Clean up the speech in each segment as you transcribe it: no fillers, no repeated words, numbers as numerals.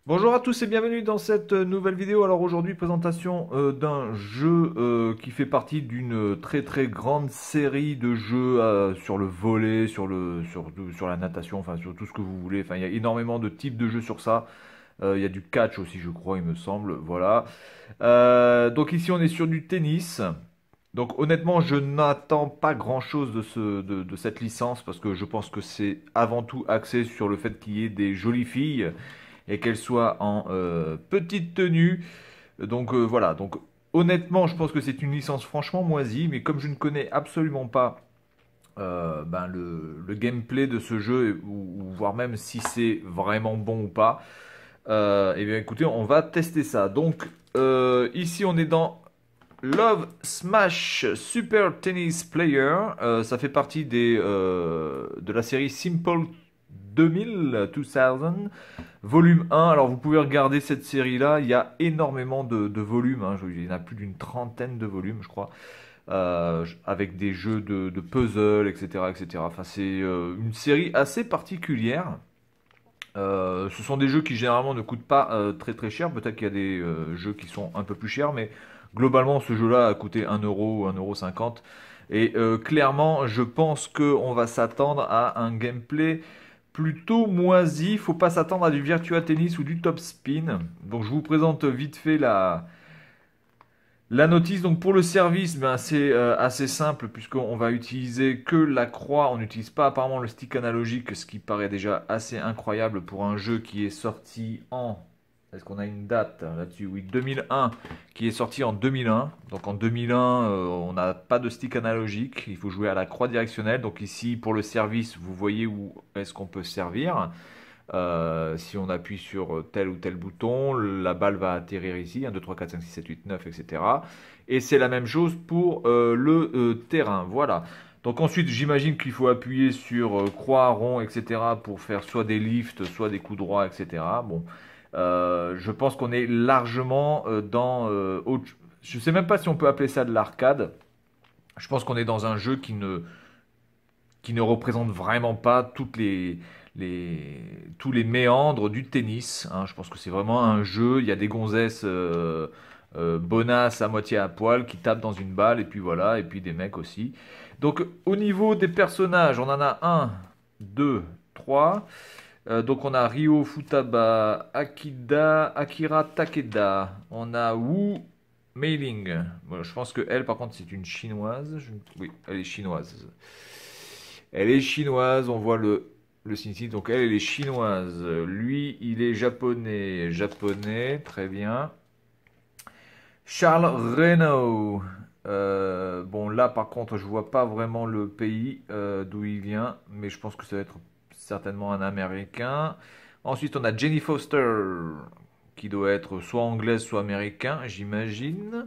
Bonjour à tous et bienvenue dans cette nouvelle vidéo. Alors aujourd'hui, présentation d'un jeu qui fait partie d'une très très grande série de jeux sur le volley, sur la natation, enfin sur tout ce que vous voulez. Enfin, il y a énormément de types de jeux sur ça. Il y a du catch aussi, je crois, il me semble. Voilà. Donc ici, on est sur du tennis. Donc honnêtement, je n'attends pas grand-chose de cette licence parce que je pense que c'est avant tout axé sur le fait qu'il y ait des jolies filles et qu'elles soient en petite tenue. Donc voilà, donc honnêtement, je pense que c'est une licence franchement moisie, mais comme je ne connais absolument pas le gameplay de ce jeu, ou voire même si c'est vraiment bon ou pas, et bien écoutez, on va tester ça. Donc ici, on est dans Love Smash Super Tennis Player. Ça fait partie de la série Simple 2000 volume 1. Alors vous pouvez regarder cette série-là. Il y a énormément de volumes, hein. Il y en a plus d'une trentaine de volumes, je crois. Avec des jeux de puzzle, etc., etc. Enfin, c'est une série assez particulière. Ce sont des jeux qui généralement ne coûtent pas très très cher. Peut-être qu'il y a des jeux qui sont un peu plus chers, mais globalement ce jeu-là a coûté 1 euro ou 1,50 €. Et clairement, je pense qu'on va s'attendre à un gameplay plutôt moisi. Faut pas s'attendre à du Virtua Tennis ou du Top Spin. Donc je vous présente vite fait la notice. Donc pour le service, ben, c'est assez simple puisqu'on va utiliser que la croix. On n'utilise pas apparemment le stick analogique, ce qui paraît déjà assez incroyable pour un jeu qui est sorti en... Est-ce qu'on a une date là-dessus? Oui, 2001, qui est sorti en 2001. Donc en 2001, on n'a pas de stick analogique. Il faut jouer à la croix directionnelle. Donc ici, pour le service, vous voyez où est-ce qu'on peut servir. Si on appuie sur tel ou tel bouton, la balle va atterrir ici, 1, 2, 3, 4, 5, 6, 7, 8, 9, etc. Et c'est la même chose pour le terrain. Voilà. Donc ensuite, j'imagine qu'il faut appuyer sur croix, rond, etc. pour faire soit des lifts, soit des coups droits, etc. Bon, je pense qu'on est largement je ne sais même pas si on peut appeler ça de l'arcade. Je pense qu'on est dans un jeu qui ne représente vraiment pas tous les méandres du tennis, hein. Je pense que c'est vraiment un jeu. Il y a des gonzesses bonasses à moitié à poil qui tapent dans une balle et puis voilà, et puis des mecs aussi. Donc au niveau des personnages, on en a un, deux, trois. Donc on a Ryo Futaba, Akira Takeda. On a Wu Meiling. Bon, je pense que elle, par contre, c'est une chinoise. Oui, elle est chinoise. Elle est chinoise, on voit le signe ici. Donc elle est chinoise. Lui, il est japonais. Japonais, très bien. Charles Renaud. Bon, là, par contre, je vois pas vraiment le pays d'où il vient, mais je pense que ça va être certainement un Américain. Ensuite, on a Jenny Foster, qui doit être soit anglaise, soit américain, j'imagine.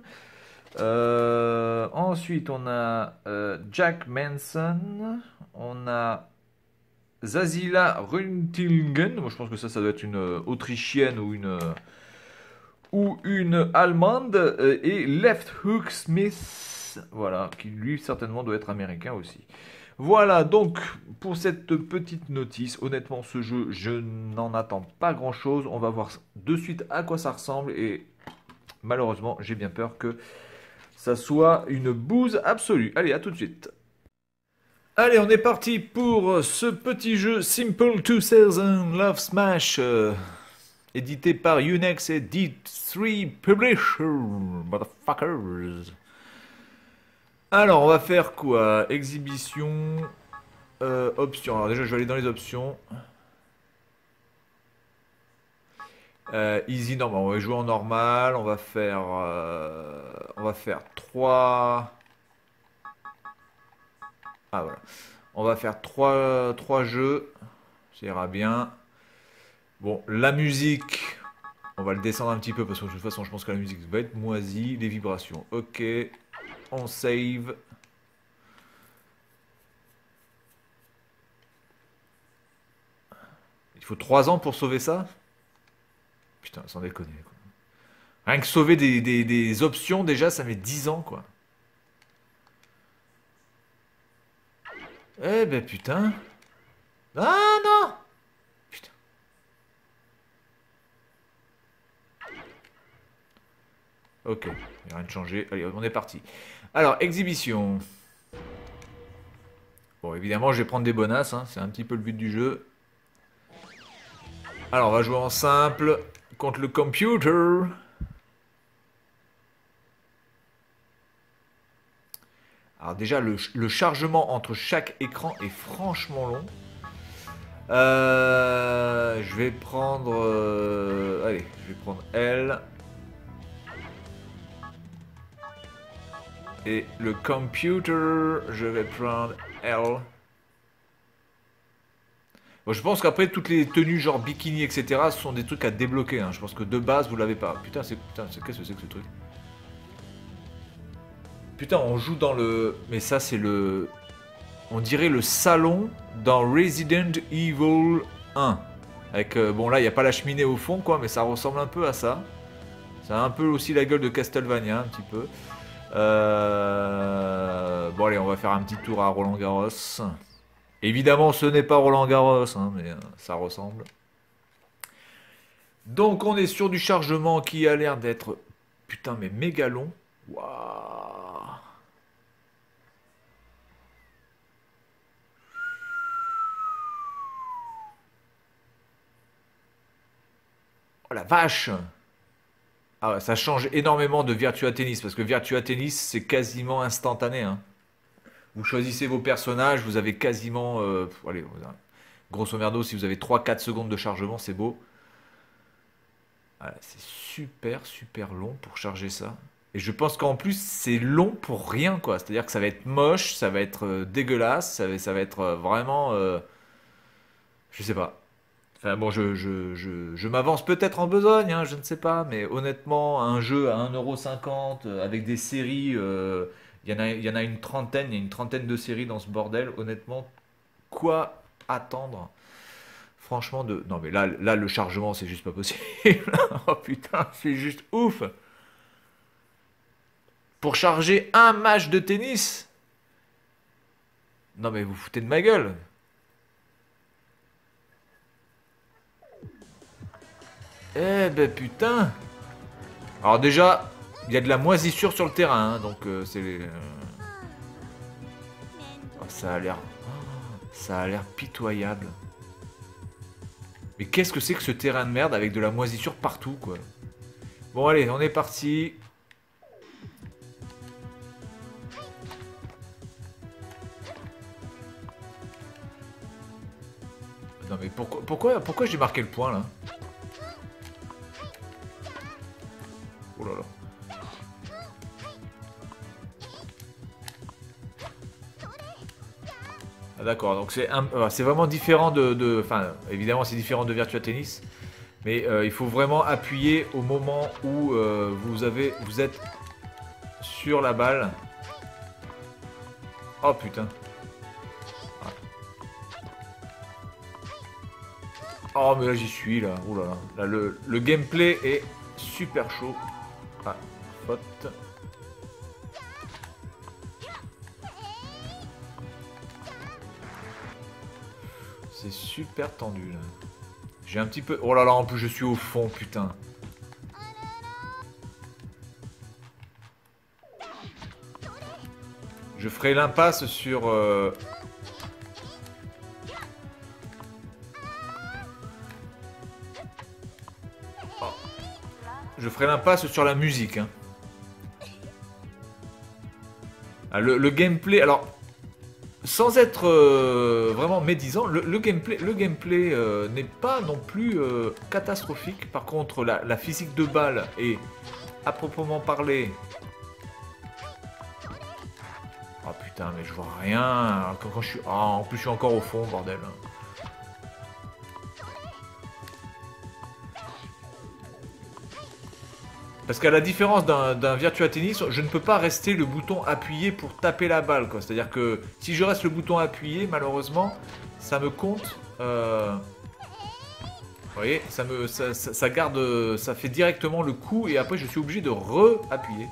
Ensuite, on a Jack Manson. On a Zazila Runtilgen. Moi, je pense que ça doit être une Autrichienne ou une Allemande. Et Left Hook Smith. Voilà, qui lui, certainement, doit être américain aussi. Voilà, donc, pour cette petite notice, honnêtement, ce jeu, je n'en attends pas grand-chose. On va voir de suite à quoi ça ressemble. Et malheureusement, j'ai bien peur que ça soit une bouse absolue. Allez, à tout de suite. Allez, on est parti pour ce petit jeu Simple 2000 Love Smash, édité par Unex et D3 Publisher, motherfuckers. Alors, on va faire quoi? Exhibition, options. Alors déjà, je vais aller dans les options. Easy normal. On va jouer en normal. On va faire 3. Ah voilà. On va faire trois jeux. Ça ira bien. Bon, la musique, on va le descendre un petit peu parce que de toute façon, je pense que la musique va être moisie. Les vibrations, ok. On save. Il faut 3 ans pour sauver ça? Putain, sans déconner, quoi. Rien que sauver des options, déjà, ça met 10 ans, quoi. Eh ben putain. Ah non! Putain. Ok, il n'y a rien de changé. Allez, on est parti. Alors, exhibition. Bon, évidemment, je vais prendre des bonasses, hein, c'est un petit peu le but du jeu. Alors, on va jouer en simple contre le computer. Alors déjà, le chargement entre chaque écran est franchement long. Je vais prendre... allez, je vais prendre L. Et le computer, je vais prendre L. Bon, je pense qu'après, toutes les tenues genre bikini, etc. ce sont des trucs à débloquer. Hein. Je pense que de base, vous l'avez pas. Putain, qu'est-ce que c'est que ce truc? Putain, on joue dans le... Mais ça, c'est le... On dirait le salon dans Resident Evil 1. Avec, bon là, il n'y a pas la cheminée au fond, quoi, mais ça ressemble un peu à ça. Ça a un peu aussi la gueule de Castlevania, un petit peu. Bon allez, on va faire un petit tour à Roland Garros. Évidemment, ce n'est pas Roland Garros, hein, mais ça ressemble. Donc on est sur du chargement qui a l'air d'être... Putain, mais méga long. Waouh. Oh la vache! Ah ouais, ça change énormément de Virtua Tennis, parce que Virtua Tennis, c'est quasiment instantané. Hein. Vous choisissez vos personnages, vous avez quasiment... allez, grosso merdo, si vous avez 3-4 secondes de chargement, c'est beau. Voilà, c'est super, super long pour charger ça. Et je pense qu'en plus, c'est long pour rien, quoi. C'est-à-dire que ça va être moche, ça va être dégueulasse, ça va être vraiment... je sais pas. Enfin bon, je m'avance peut-être en besogne, hein, je ne sais pas, mais honnêtement, un jeu à 1,50 € avec des séries, il y en a une trentaine, il y a une trentaine de séries dans ce bordel, honnêtement, quoi attendre? Franchement, de... Non mais là le chargement, c'est juste pas possible. Oh putain, c'est juste ouf. Pour charger un match de tennis? Non mais vous foutez de ma gueule. Eh ben putain. Alors déjà, il y a de la moisissure sur le terrain, hein, donc c'est... oh, ça a l'air pitoyable. Mais qu'est-ce que c'est que ce terrain de merde avec de la moisissure partout, quoi. Bon, allez, on est parti. Non mais pourquoi j'ai marqué le point, là? Oh là là. Ah, d'accord, donc c'est vraiment différent enfin, évidemment c'est différent de Virtua Tennis, mais il faut vraiment appuyer au moment où vous êtes sur la balle. Oh putain. Oh mais là j'y suis là, oh là là. Là le gameplay est super chaud. Ah, faute. C'est super tendu là. J'ai un petit peu... Oh là là, en plus je suis au fond, putain. Je ferai l'impasse sur... Oh. Je ferai l'impasse sur la musique. Hein. Ah, le gameplay... Alors, sans être vraiment médisant, le gameplay n'est pas non plus catastrophique. Par contre, la physique de balle est, à proprement parler... Oh putain, mais je vois rien. Quand je suis... Oh, en plus, je suis encore au fond, bordel. Parce qu'à la différence d'un Virtua Tennis, je ne peux pas rester le bouton appuyé pour taper la balle. C'est-à-dire que si je reste le bouton appuyé, malheureusement, ça me compte... Vous voyez, ça garde... Ça fait directement le coup et après je suis obligé de re-appuyer.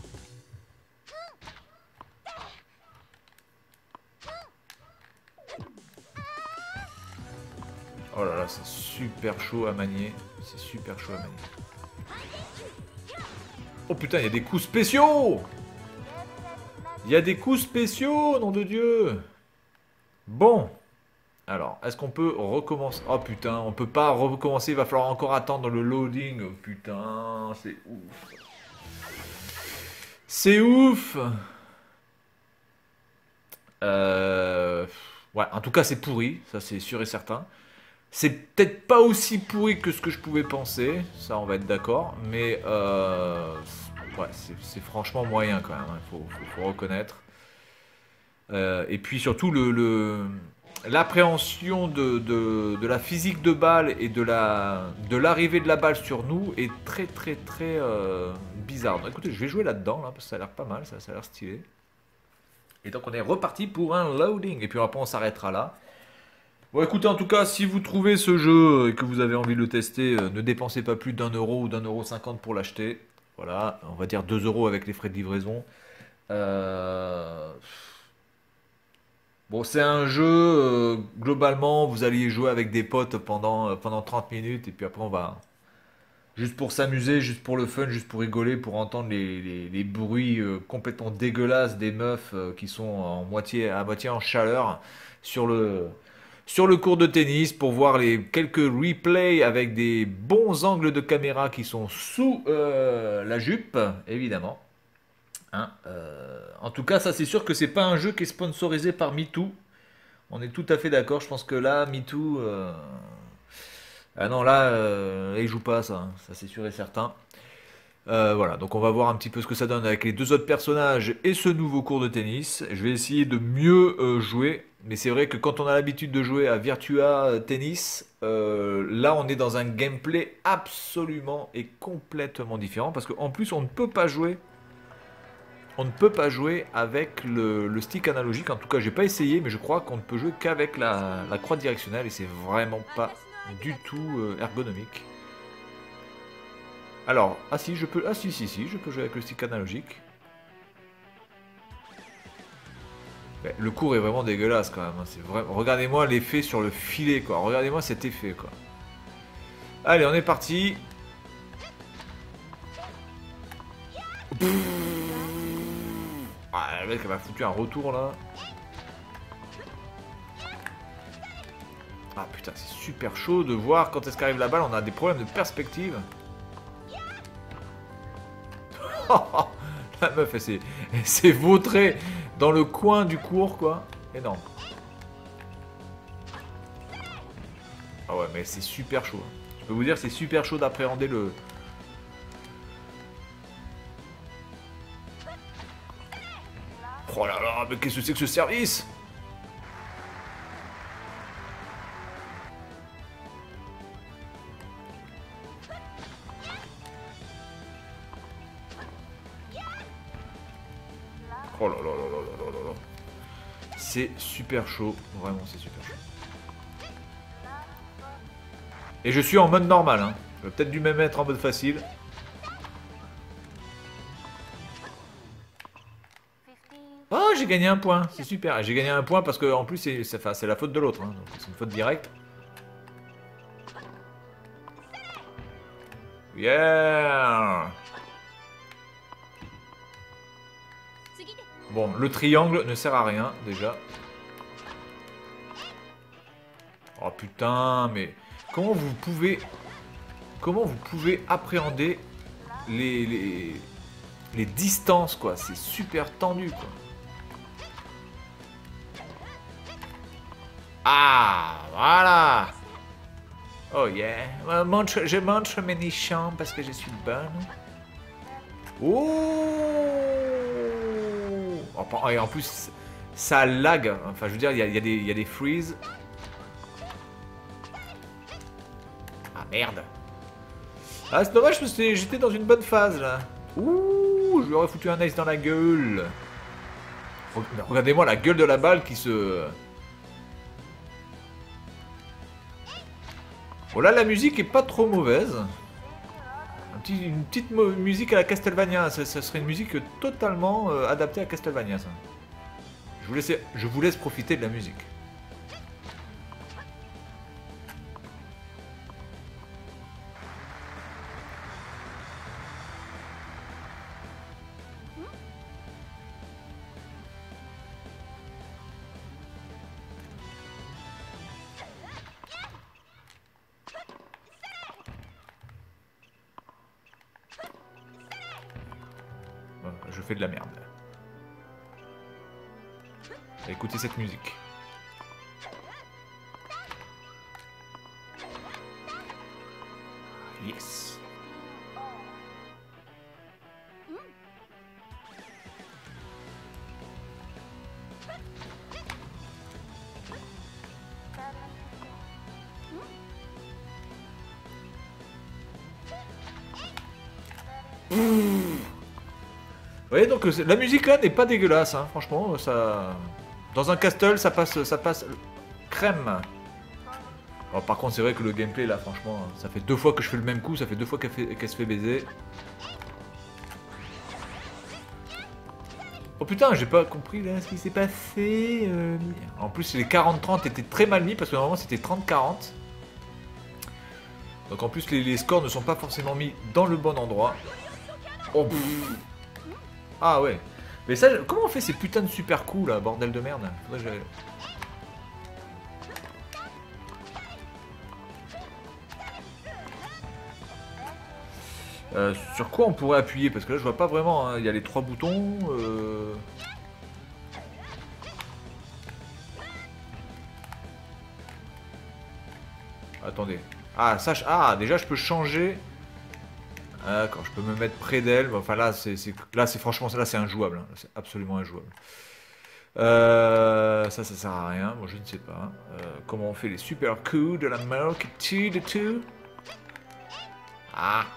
Oh là là, c'est super chaud à manier. C'est super chaud à manier. Oh putain, il y a des coups spéciaux! Il y a des coups spéciaux, nom de Dieu! Bon. Alors, est-ce qu'on peut recommencer? Oh putain, on peut pas recommencer, il va falloir encore attendre le loading. Oh, putain, c'est ouf. C'est ouf! Euh... Ouais, en tout cas, c'est pourri, ça c'est sûr et certain. C'est peut-être pas aussi pourri que ce que je pouvais penser, ça on va être d'accord, mais ouais, c'est franchement moyen quand même, il faut reconnaître. Et puis surtout l'appréhension de la physique de balle et de l'arrivée de la balle sur nous est très très très bizarre. Donc, écoutez, je vais jouer là-dedans, là, parce que ça a l'air pas mal, ça a l'air stylé. Et donc on est reparti pour un loading, et puis après on s'arrêtera là. Bon, écoutez, en tout cas, si vous trouvez ce jeu et que vous avez envie de le tester, ne dépensez pas plus d'1 € ou d'1,50 € pour l'acheter. Voilà, on va dire 2 € avec les frais de livraison. Euh, Bon, c'est un jeu, globalement, vous allez y jouer avec des potes pendant 30 minutes, et puis après, on va. Juste pour s'amuser, juste pour le fun, juste pour rigoler, pour entendre les bruits complètement dégueulasses des meufs qui sont à moitié en chaleur sur le court de tennis, pour voir les quelques replays avec des bons angles de caméra qui sont sous la jupe, évidemment. Hein, en tout cas, ça c'est sûr que c'est pas un jeu qui est sponsorisé par MeToo. On est tout à fait d'accord. Je pense que là, MeToo. Ah non, là, il joue pas ça, hein. Ça c'est sûr et certain. Voilà, donc on va voir un petit peu ce que ça donne avec les deux autres personnages et ce nouveau cours de tennis. Je vais essayer de mieux jouer, mais c'est vrai que quand on a l'habitude de jouer à Virtua Tennis, là on est dans un gameplay absolument et complètement différent, parce qu'en plus on ne peut pas jouer. On ne peut pas jouer avec le stick analogique. En tout cas, j'ai pas essayé, mais je crois qu'on ne peut jouer qu'avec la croix directionnelle, et c'est vraiment pas du tout ergonomique. Alors, ah si, je peux, ah si, si, si, je peux jouer avec le stick analogique. Mais le cours est vraiment dégueulasse quand même, hein. C'est vraiment. Regardez-moi l'effet sur le filet, quoi. Regardez-moi cet effet, quoi. Allez, on est parti. Ah, le mec, elle m'a foutu un retour là. Ah putain, c'est super chaud de voir quand est-ce qu'arrive la balle. On a des problèmes de perspective. La meuf, elle s'est vautrée dans le coin du cours, quoi. Énorme. Ah ouais, mais c'est super chaud. Je peux vous dire, c'est super chaud d'appréhender le... Oh là là, mais qu'est-ce que c'est que ce service? Oh là là là là là là là. C'est super chaud, vraiment c'est super chaud. Et je suis en mode normal, hein. J'aurais peut-être dû me mettre en mode facile. Oh, j'ai gagné un point, c'est super. J'ai gagné un point parce que en plus c'est la faute de l'autre, hein. Donc c'est une faute directe. Yeah. Bon, le triangle ne sert à rien déjà. Oh putain, mais comment vous pouvez appréhender les distances, quoi? C'est super tendu, quoi. Ah, voilà. Oh yeah. Je montre mes nichons parce que je suis bonne. Oh. Et en plus, ça lag. Enfin, je veux dire, il y a des freezes. Ah merde. Ah, c'est dommage parce que j'étais dans une bonne phase là. Ouh, je lui aurais foutu un ace dans la gueule. Regardez-moi la gueule de la balle qui se... Bon là, la musique est pas trop mauvaise. Une petite musique à la Castlevania. Ça serait une musique totalement adaptée à Castlevania, ça. Je vous laisse profiter de la musique. je fais de la merde. Écoutez cette musique. Yes. Vous voyez, donc la musique là n'est pas dégueulasse, hein, franchement, ça... Dans un castle, ça passe crème. Alors, par contre, c'est vrai que le gameplay là, franchement, ça fait 2 fois que je fais le même coup, ça fait 2 fois qu'elle se fait baiser. Oh putain, j'ai pas compris là ce qui s'est passé. En plus, les 40-30 étaient très mal mis parce que normalement c'était 30-40. Donc en plus, les scores ne sont pas forcément mis dans le bon endroit. Oh, ah ouais. Mais ça, comment on fait ces putains de super coups là, bordel de merde? Faudrait que sur quoi on pourrait appuyer? Parce que là je vois pas vraiment, hein. Il y a les 3 boutons. Attendez. Ah, ça, ah, déjà je peux changer. Ah, d'accord, je peux me mettre près d'elle. Enfin là, c'est franchement, là c'est injouable. Hein. C'est absolument injouable. Ça sert à rien. Moi, je ne sais pas. Comment on fait les super coups de la Mark II de tout. Ah.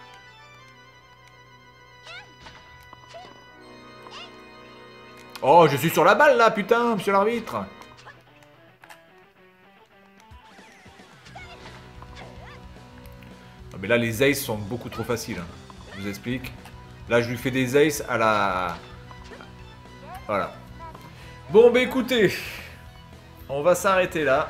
Oh, je suis sur la balle là, putain, monsieur l'arbitre. Ah, mais là, les aces sont beaucoup trop faciles. Hein. Je vous explique. Là, je lui fais des aces à la... Voilà. Bon, bah écoutez, on va s'arrêter là.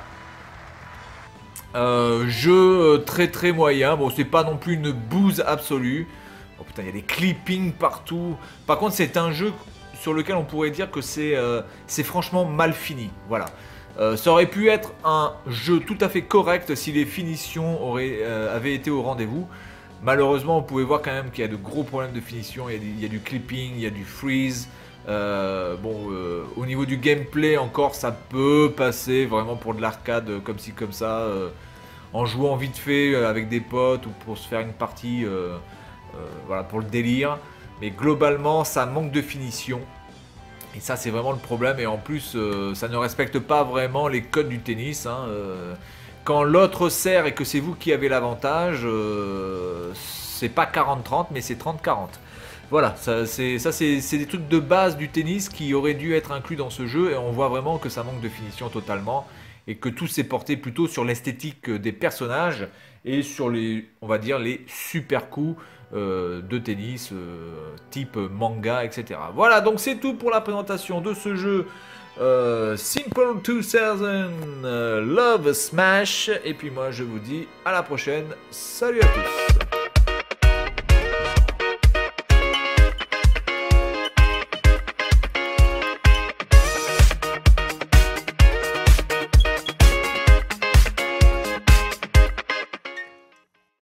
Jeu très très moyen. Bon, c'est pas non plus une bouse absolue. Oh putain, il y a des clippings partout. Par contre, c'est un jeu sur lequel on pourrait dire que c'est franchement mal fini. Voilà. Ça aurait pu être un jeu tout à fait correct si les finitions avaient été au rendez-vous. Malheureusement, vous pouvez voir quand même qu'il y a de gros problèmes de finition. Il y a du clipping, il y a du freeze. Au niveau du gameplay encore, ça peut passer vraiment pour de l'arcade comme ci comme ça, en jouant vite fait avec des potes ou pour se faire une partie, voilà, pour le délire. Mais globalement, ça manque de finition. Et ça, c'est vraiment le problème. Et en plus, ça ne respecte pas vraiment les codes du tennis. Hein. Quand l'autre sert et que c'est vous qui avez l'avantage, c'est pas 40-30, mais c'est 30-40. Voilà, ça c'est des trucs de base du tennis qui auraient dû être inclus dans ce jeu. Et on voit vraiment que ça manque de finition totalement. Et que tout s'est porté plutôt sur l'esthétique des personnages et sur les, on va dire, les super coups de tennis type manga, etc. Voilà, donc c'est tout pour la présentation de ce jeu Simple 2000 Love Smash. Et puis moi je vous dis à la prochaine. Salut à tous.